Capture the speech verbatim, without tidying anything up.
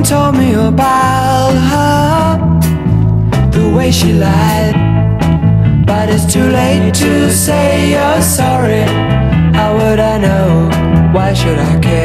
told me about her, the way she lied. But it's too late to say you're sorry. How would I know? Why should I care?